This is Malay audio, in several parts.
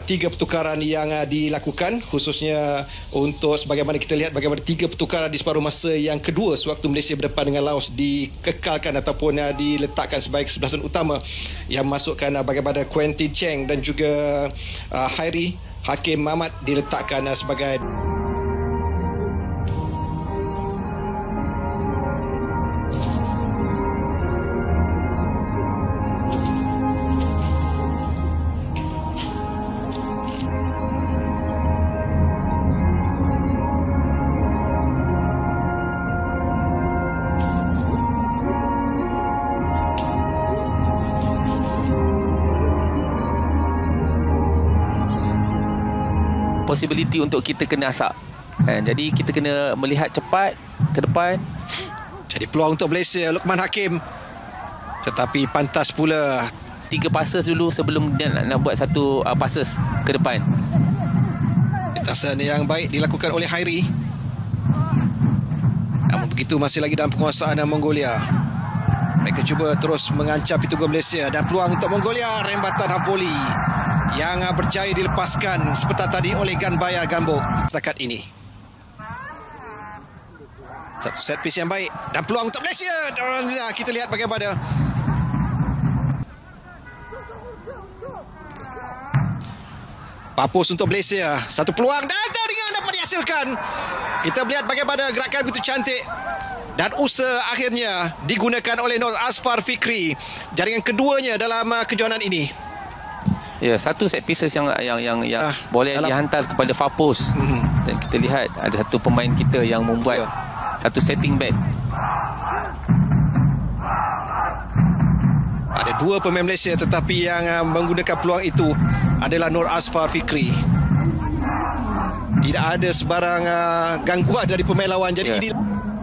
Tiga pertukaran yang dilakukan, khususnya untuk sebagaimana kita lihat bagaimana tiga pertukaran di separuh masa yang kedua sewaktu Malaysia berdepan dengan Laos dikekalkan ataupun diletakkan sebagai kesebelasan utama, yang masukkan bagaimana Quentin Cheng dan juga Hairi Hakim Mahmat diletakkan sebagai possibility untuk kita kena asap. Jadi kita kena melihat cepat ke depan. Jadi peluang untuk Malaysia, Luqman Hakim. Tetapi pantas pula 3 passes dulu sebelum dia nak buat satu passes ke depan. Lintasan yang baik dilakukan oleh Hairi. Namun begitu masih lagi dalam penguasaan Mongolia. Mereka cuba terus mengancam pintu gol Malaysia dan peluang untuk Mongolia, rembatan Hampoli yang berjaya dilepaskan seperti tadi oleh Ganbayar Gambok setakat ini. Satu set piece yang baik dan peluang untuk Malaysia. Dan kita lihat bagaimana Papus untuk Malaysia. Satu peluang dan jaringan dapat dihasilkan. Kita melihat bagaimana gerakan begitu cantik dan usaha akhirnya digunakan oleh Nur Asfar Fikri. Jaringan keduanya dalam kejohanan ini. Ya, satu set pieces yang boleh dihantar kepada Fapos. Dan kita lihat ada satu pemain kita yang membuat satu setting back. Ada dua pemain Malaysia tetapi yang menggunakan peluang itu adalah Nur Asfar Fikri. Tidak ada sebarang gangguan dari pemain lawan. Jadi ini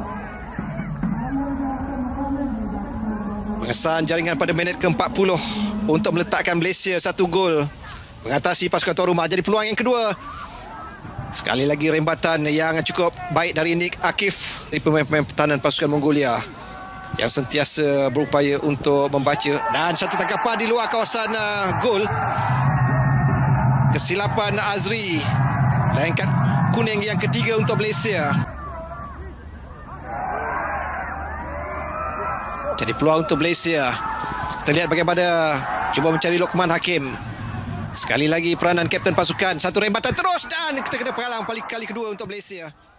pengesahan jaringan pada minit ke-40 untuk meletakkan Malaysia 1 gol mengatasi pasukan tuan rumah. Jadi peluang yang kedua, sekali lagi rembatan yang cukup baik dari Nick Akif, dari pemain-pemain pertahanan pasukan Mongolia yang sentiasa berupaya untuk membaca, dan satu tangkapan di luar kawasan gol. Kesilapan Azri, dan kad kuning yang ketiga untuk Malaysia. Jadi peluang untuk Malaysia. Kita lihat bagaimana cuba mencari Luqman Hakim. Sekali lagi peranan kapten pasukan. Satu rembatan terus dan kita kena penghalang kali kedua untuk Malaysia.